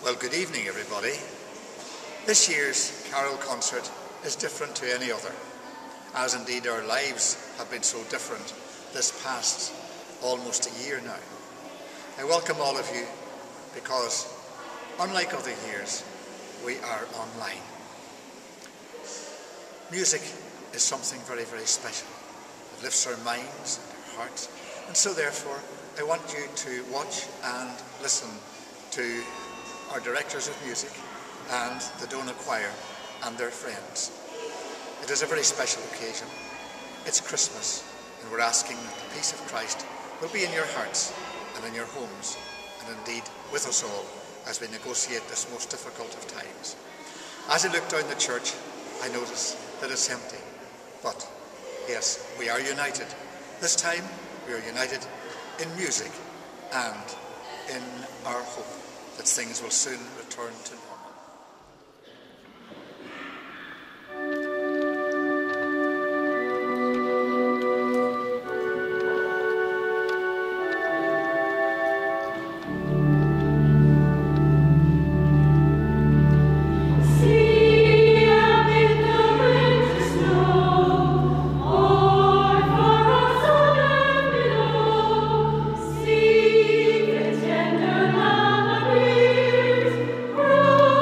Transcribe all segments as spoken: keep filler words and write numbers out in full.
Well, good evening, everybody. This year's carol concert is different to any other, as indeed our lives have been so different this past almost a year now. I welcome all of you because, unlike other years, we are online. Music is something very, very special. It lifts our minds and our hearts, and so therefore I want you to watch and listen to our directors of music and the Donagh Choir and their friends. It is a very special occasion. It's Christmas, and we're asking that the peace of Christ will be in your hearts and in your homes, and indeed with us all as we negotiate this most difficult of times. As I look down the church, I notice that it's empty. But yes, we are united. This time we are united in music and in our hope that things will soon return to normal. Oh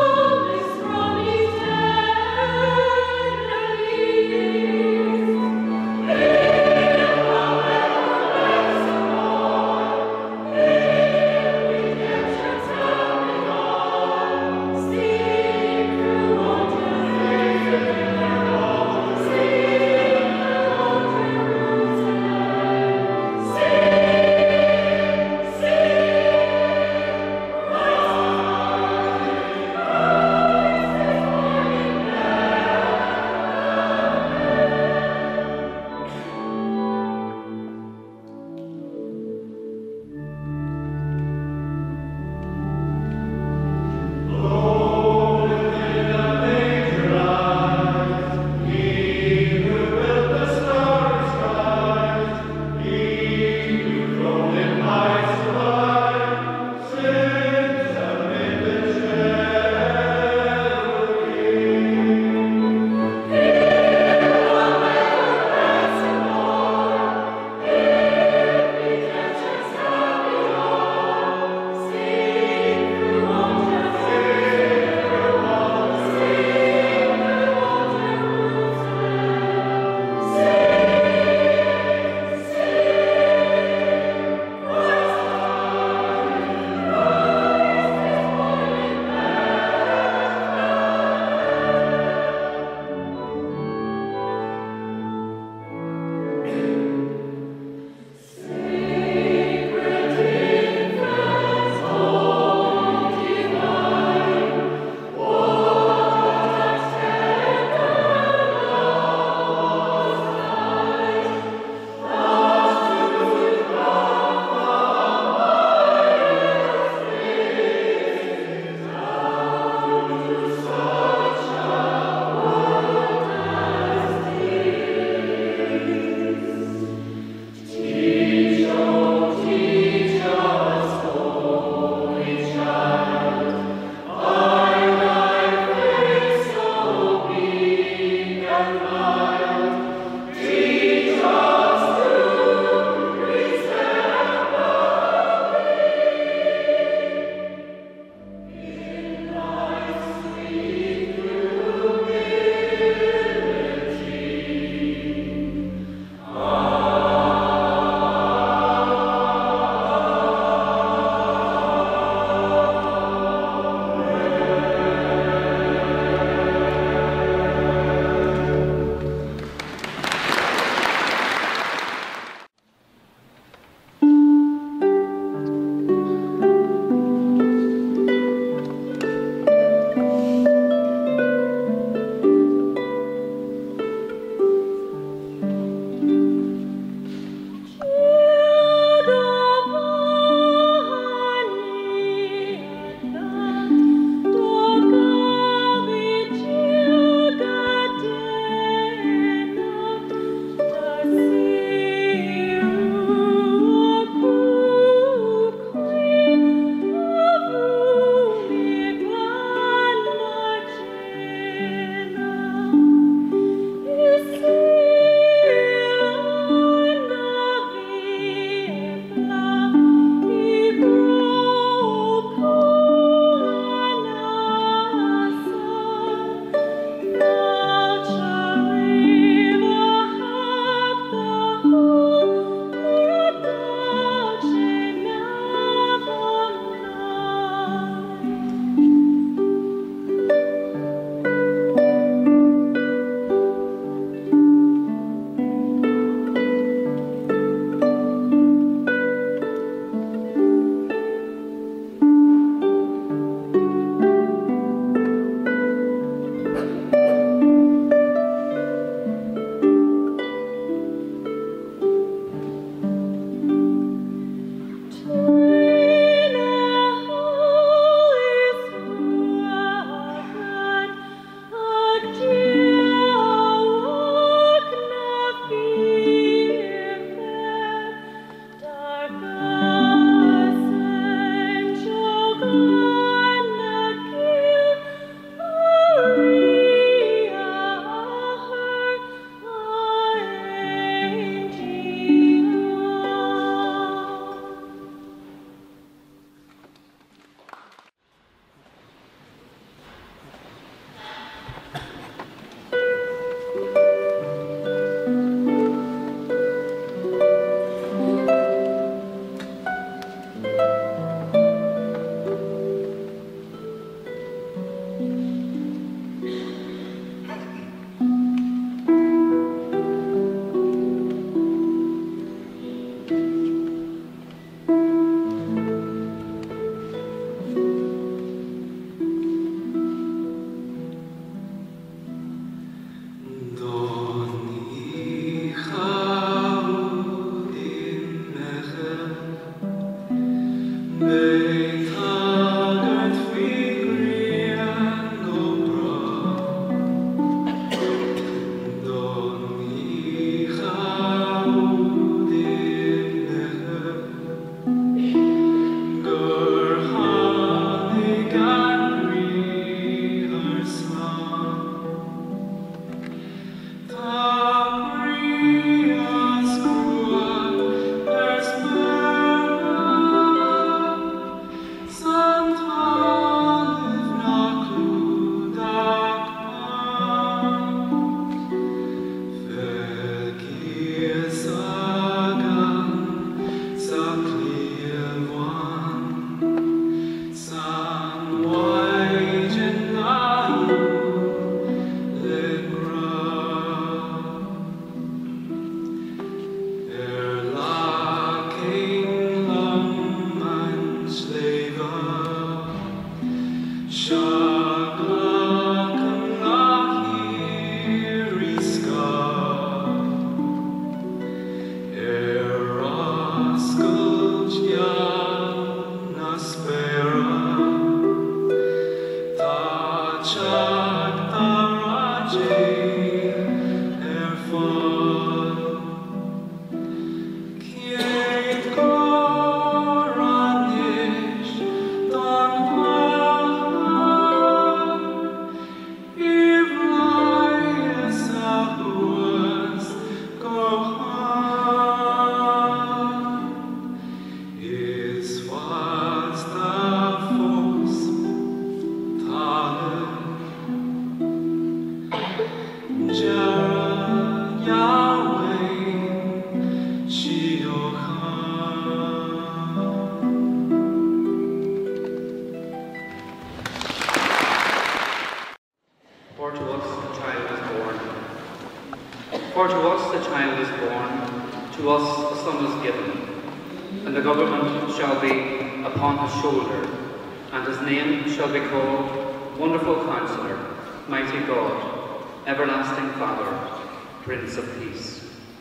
For to us a child is born, to us a son is given, and the government shall be upon his shoulder, and his name shall be called Wonderful Counselor, Mighty God, Everlasting Father, Prince of Peace.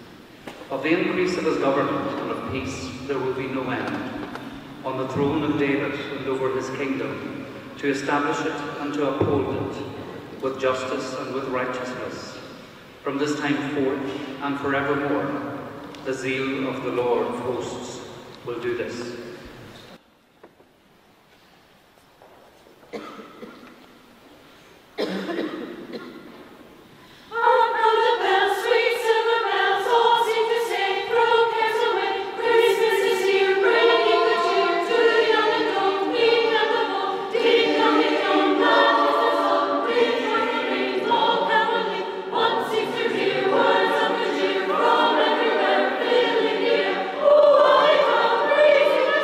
Of the increase of his government and of peace there will be no end, on the throne of David and over his kingdom, to establish it and to uphold it, with justice and with righteousness, from this time forth and forevermore. The zeal of the Lord of hosts will do this. Praise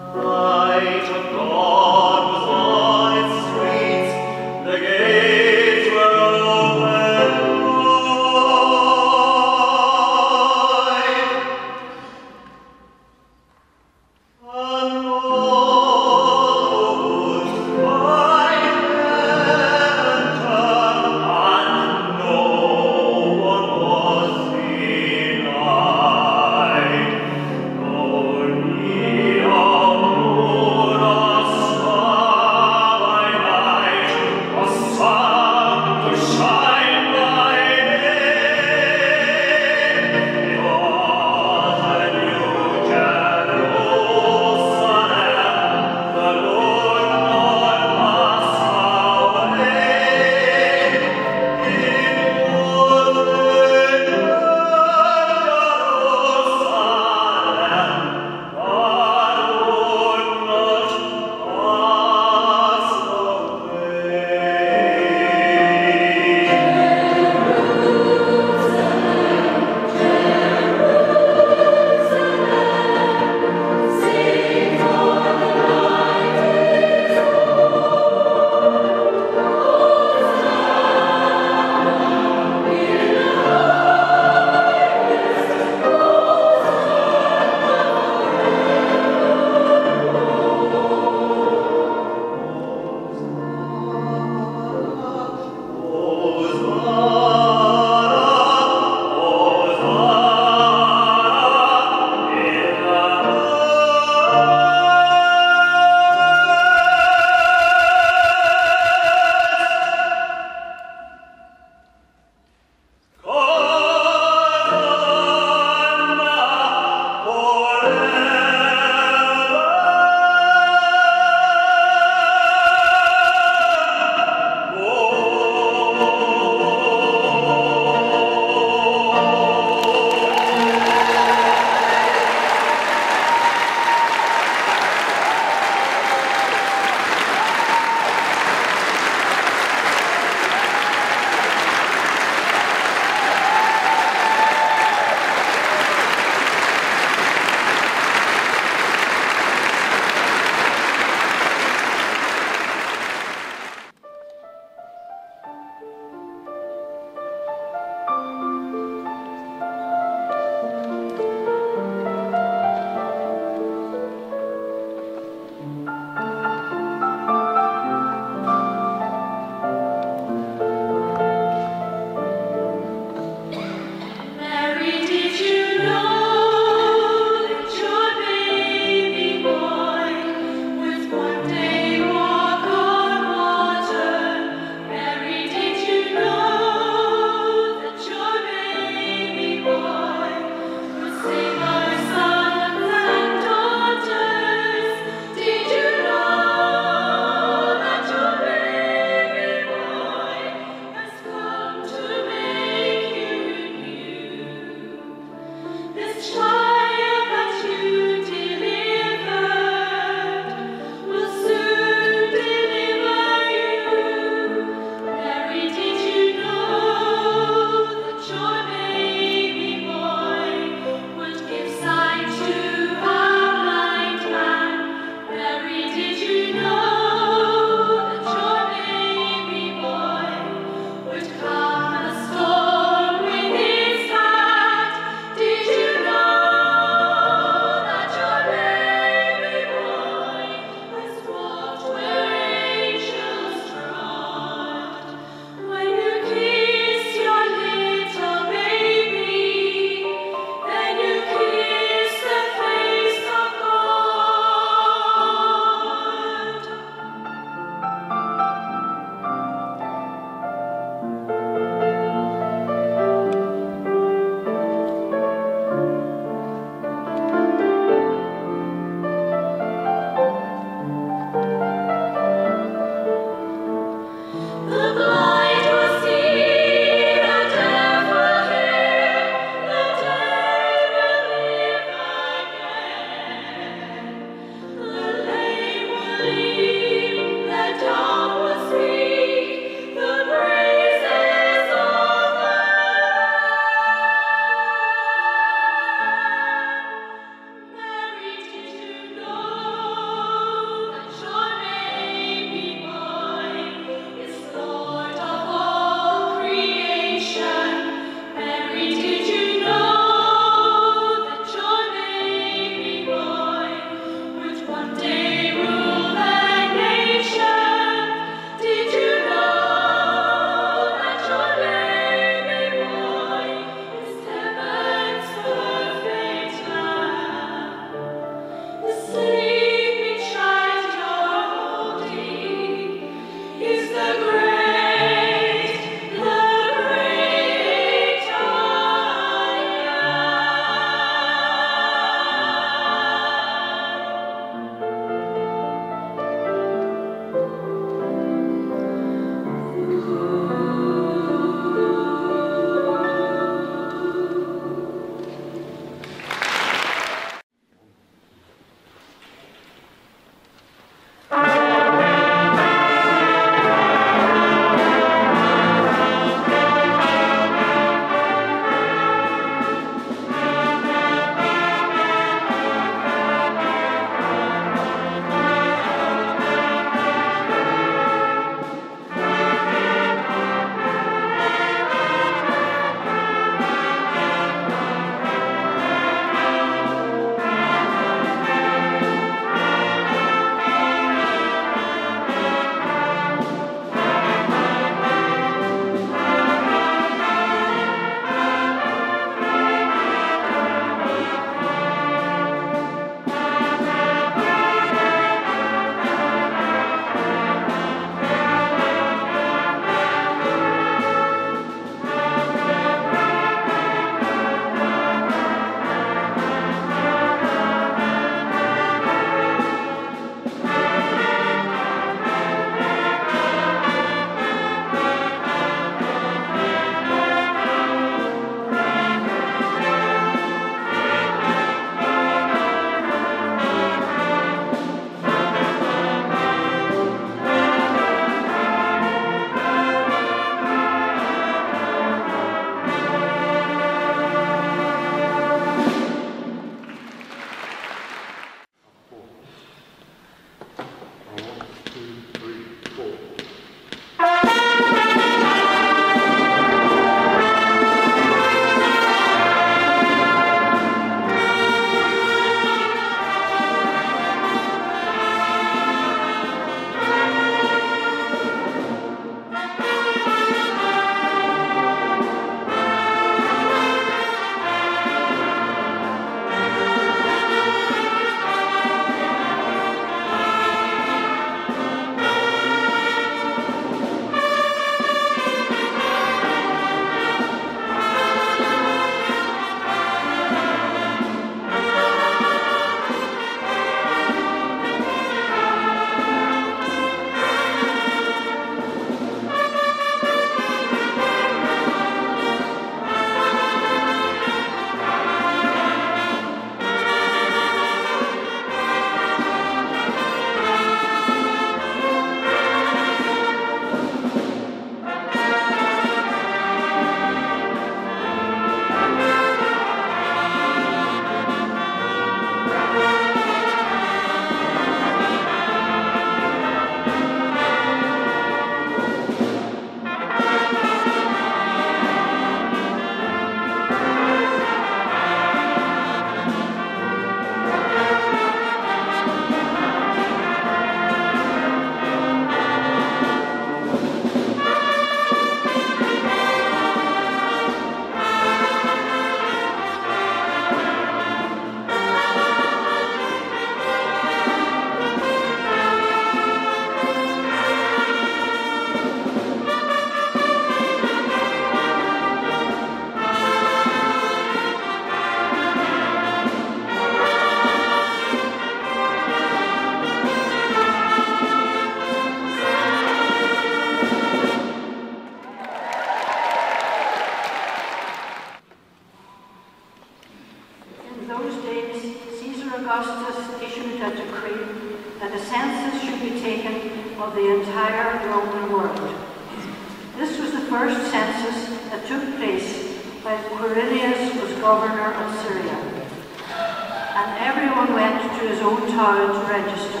Augustus issued a decree that a census should be taken of the entire Roman world. This was the first census that took place while Quirinius was governor of Syria, and everyone went to his own town to register.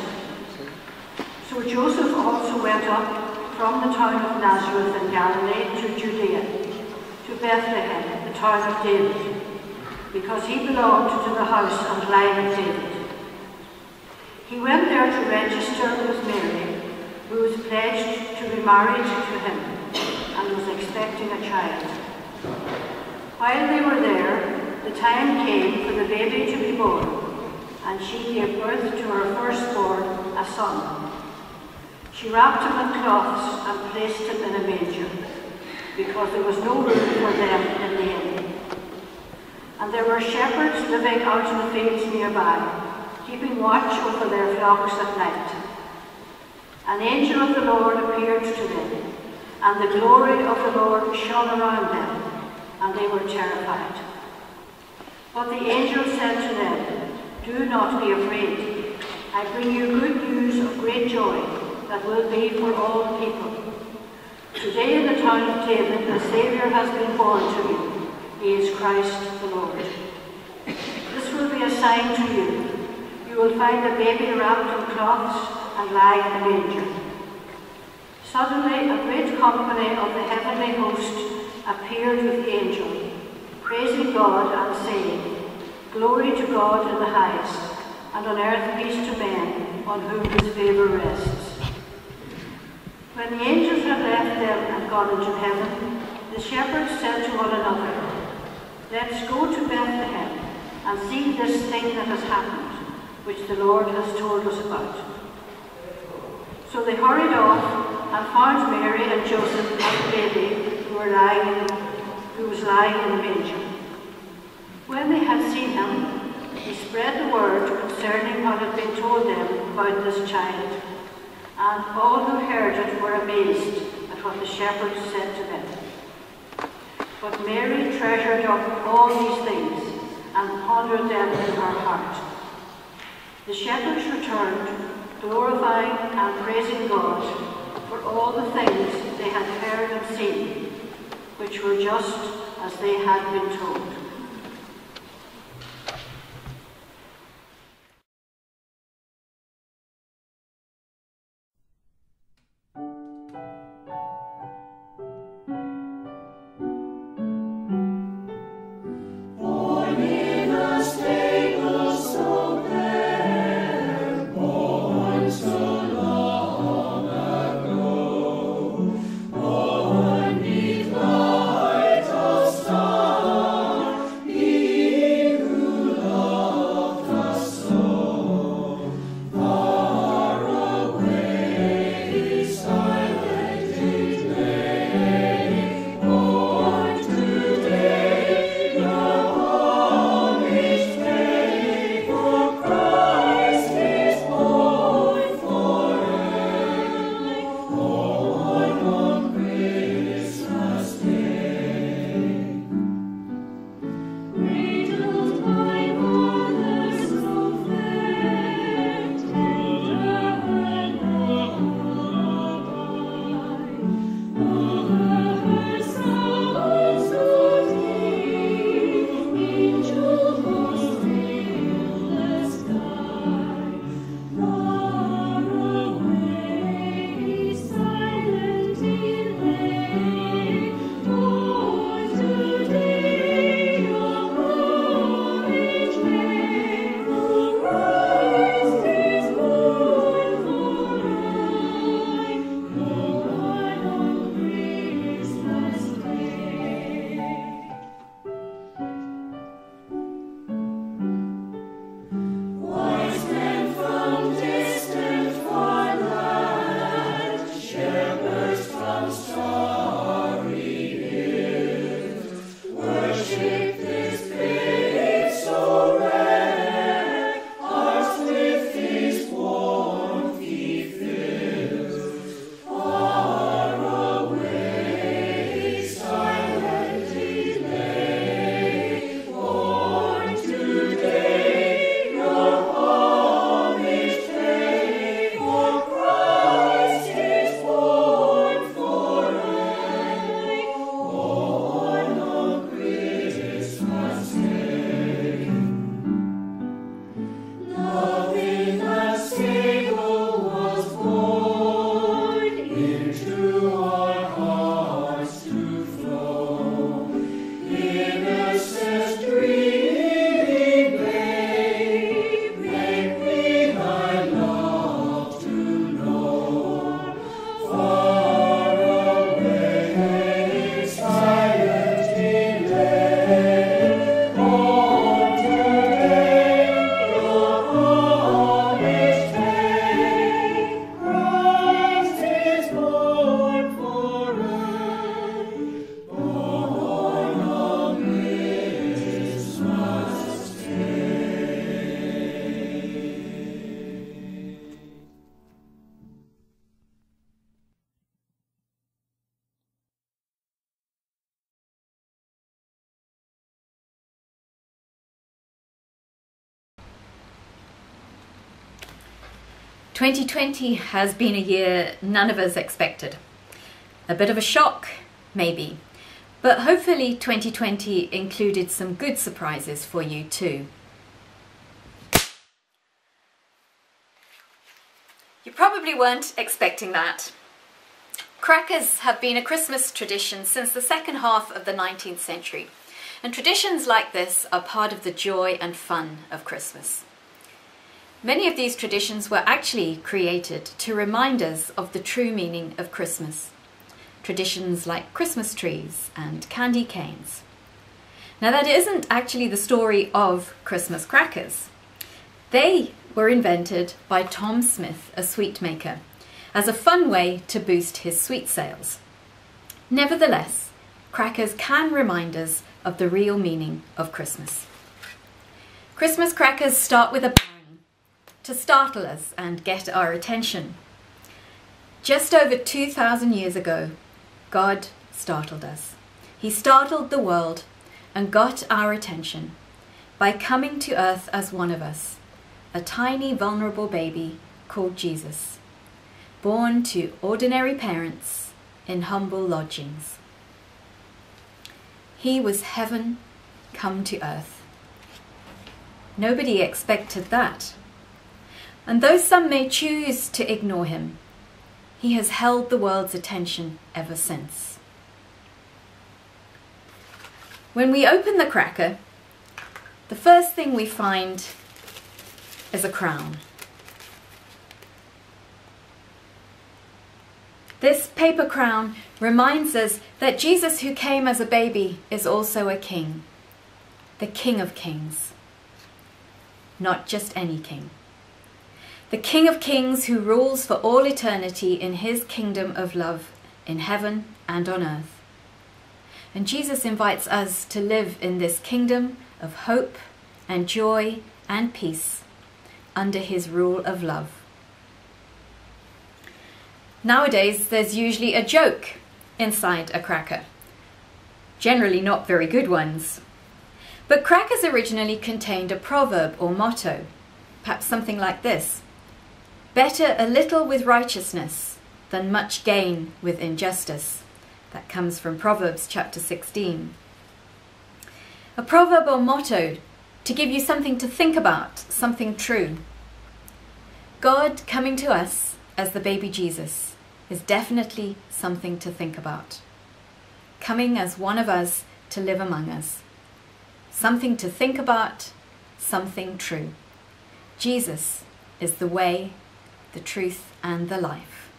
So Joseph also went up from the town of Nazareth in Galilee to Judea, to Bethlehem, the town of David, because he belonged to the house and line of David. He went there to register with Mary, who was pledged to be married to him and was expecting a child. While they were there, the time came for the baby to be born, and she gave birth to her firstborn, a son. She wrapped him in cloths and placed him in a manger, because there was no room for them in the inn. And there were shepherds living out in the fields nearby, keeping watch over their flocks at night. An angel of the Lord appeared to them, and the glory of the Lord shone around them, and they were terrified. But the angel said to them, "Do not be afraid. I bring you good news of great joy that will be for all the people. Today in the town of David a Saviour has been born to you. He is Christ the Lord. This will be a sign to you. You will find a baby wrapped in cloths and lying in a manger." Suddenly a great company of the heavenly host appeared with the angel, praising God and saying, "Glory to God in the highest, and on earth peace to men on whom his favour rests." When the angels had left them and gone into heaven, the shepherds said to one another, "Let's go to Bethlehem and see this thing that has happened, which the Lord has told us about." So they hurried off and found Mary and Joseph and the baby who, were lying, who was lying in the manger. When they had seen him, they spread the word concerning what had been told them about this child, and all who heard it were amazed at what the shepherds said to them. But Mary treasured up all these things and pondered them in her heart. The shepherds returned, glorifying and praising God for all the things they had heard and seen, which were just as they had been told. twenty twenty has been a year none of us expected. A bit of a shock, maybe, but hopefully twenty twenty included some good surprises for you too. You probably weren't expecting that. Crackers have been a Christmas tradition since the second half of the nineteenth century, and traditions like this are part of the joy and fun of Christmas. Many of these traditions were actually created to remind us of the true meaning of Christmas. Traditions like Christmas trees and candy canes. Now that isn't actually the story of Christmas crackers. They were invented by Tom Smith, a sweet maker, as a fun way to boost his sweet sales. Nevertheless, crackers can remind us of the real meaning of Christmas. Christmas crackers start with a bang to startle us and get our attention. Just over two thousand years ago, God startled us. He startled the world and got our attention by coming to earth as one of us, a tiny vulnerable baby called Jesus, born to ordinary parents in humble lodgings. He was heaven come to earth. Nobody expected that. And though some may choose to ignore him, he has held the world's attention ever since. When we open the cracker, the first thing we find is a crown. This paper crown reminds us that Jesus, who came as a baby, is also a king, the King of Kings. Not just any king. The King of Kings who rules for all eternity in his kingdom of love in heaven and on earth. And Jesus invites us to live in this kingdom of hope and joy and peace under his rule of love. Nowadays, there's usually a joke inside a cracker. Generally not very good ones. But crackers originally contained a proverb or motto, perhaps something like this: better a little with righteousness than much gain with injustice. That comes from Proverbs chapter sixteen. A proverb or motto to give you something to think about, something true. God coming to us as the baby Jesus is definitely something to think about. Coming as one of us to live among us. Something to think about, something true. Jesus is the way, the truth, and the life.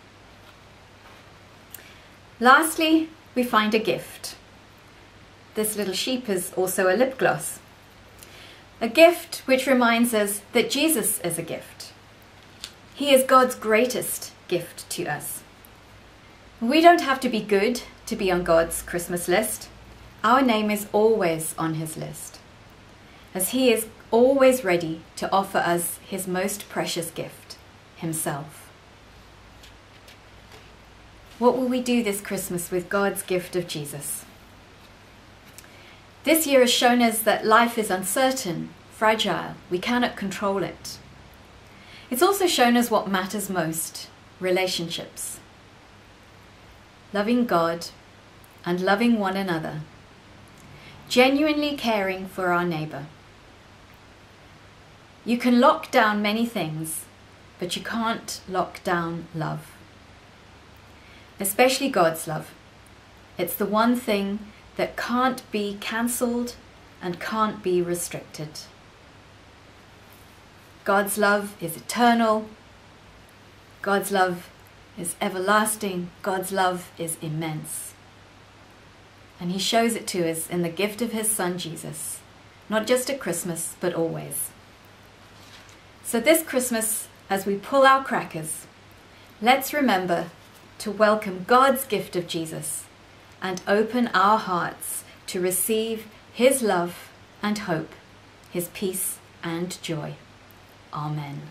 Lastly, we find a gift. This little sheep is also a lip gloss. A gift which reminds us that Jesus is a gift. He is God's greatest gift to us. We don't have to be good to be on God's Christmas list. Our name is always on his list, as he is always ready to offer us his most precious gift, himself. What will we do this Christmas with God's gift of Jesus? This year has shown us that life is uncertain, fragile. We cannot control it. It's also shown us what matters most: relationships. Loving God and loving one another. Genuinely caring for our neighbour. You can lock down many things, but you can't lock down love. Especially God's love. It's the one thing that can't be cancelled and can't be restricted. God's love is eternal. God's love is everlasting. God's love is immense. And he shows it to us in the gift of his son Jesus, not just at Christmas, but always. So this Christmas, as we pull our crackers, let's remember to welcome God's gift of Jesus and open our hearts to receive his love and hope, his peace and joy. Amen.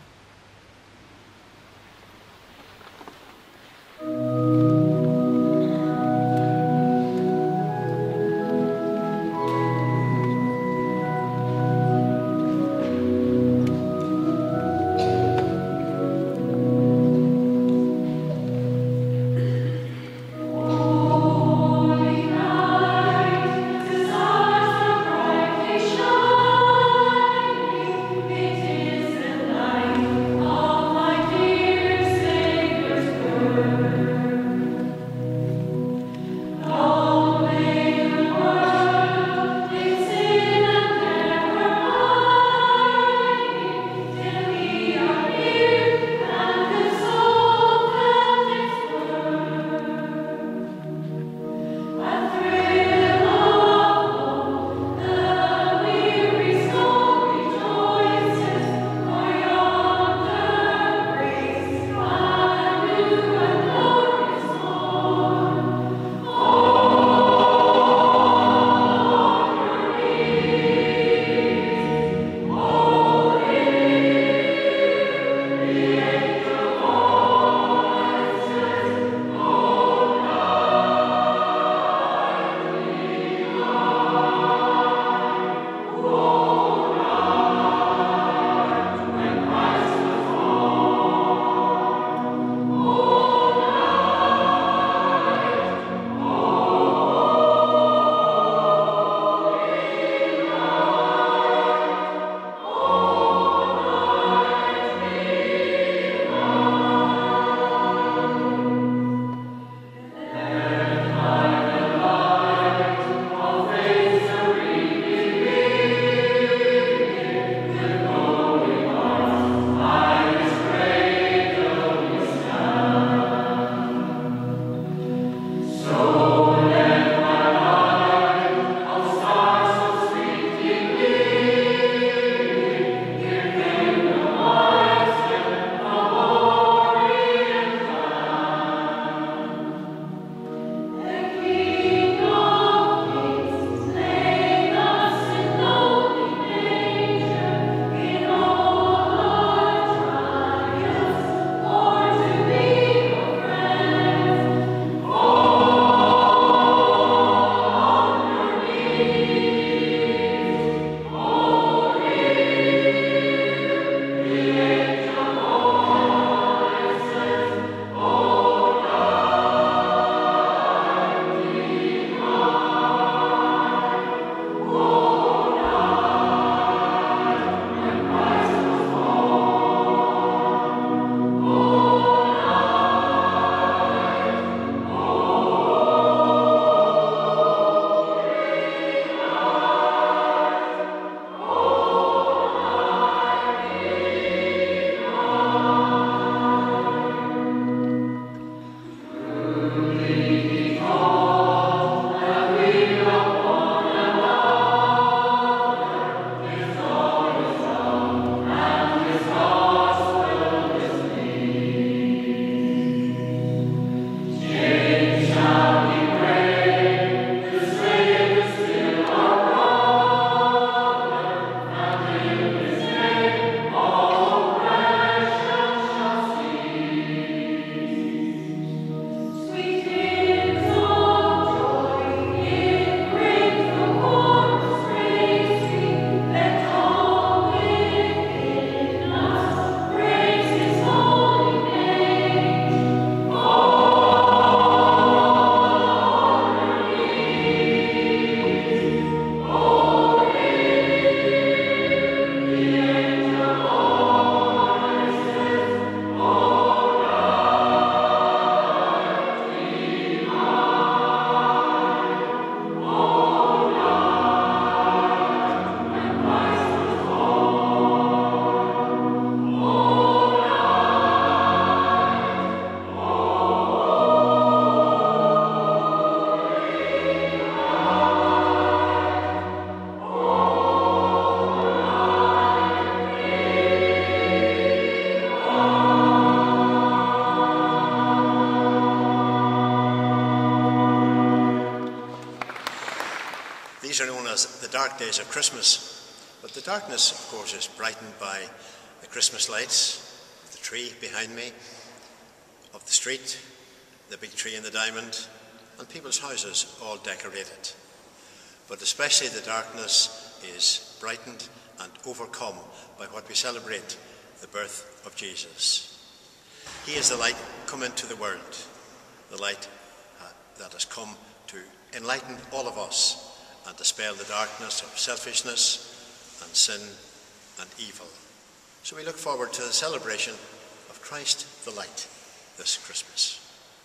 dark days of Christmas, but the darkness, of course, is brightened by the Christmas lights, the tree behind me, of the street, the big tree in the diamond, and people's houses all decorated. But especially the darkness is brightened and overcome by what we celebrate, the birth of Jesus. He is the light come into the world, the light uh, that has come to enlighten all of us and dispel the darkness of selfishness and sin and evil. So we look forward to the celebration of Christ the Light this Christmas.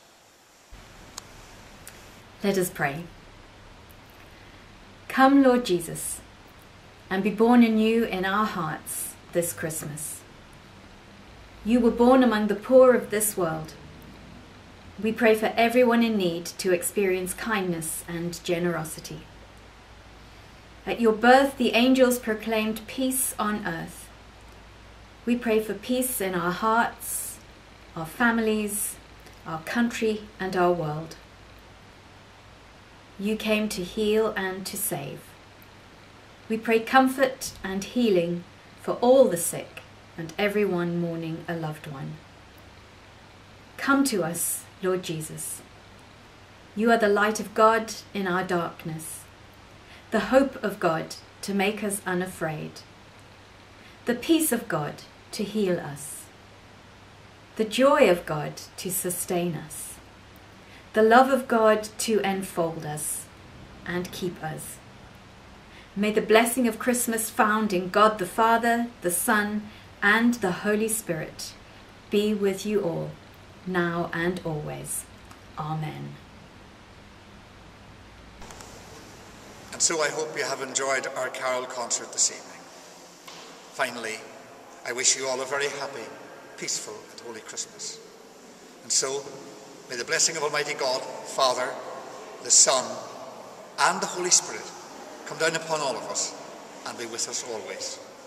Let us pray. Come, Lord Jesus, and be born anew in our hearts this Christmas. You were born among the poor of this world. We pray for everyone in need to experience kindness and generosity. At your birth, the angels proclaimed peace on earth. We pray for peace in our hearts, our families, our country, and our world. You came to heal and to save. We pray comfort and healing for all the sick and everyone mourning a loved one. Come to us, Lord Jesus. You are the light of God in our darkness, the hope of God to make us unafraid, the peace of God to heal us, the joy of God to sustain us, the love of God to enfold us and keep us. May the blessing of Christmas found in God the Father, the Son, and the Holy Spirit be with you all, now and always. Amen. And so I hope you have enjoyed our carol concert this evening. Finally, I wish you all a very happy, peaceful and holy Christmas. And so, may the blessing of Almighty God, Father, the Son, and the Holy Spirit come down upon all of us and be with us always.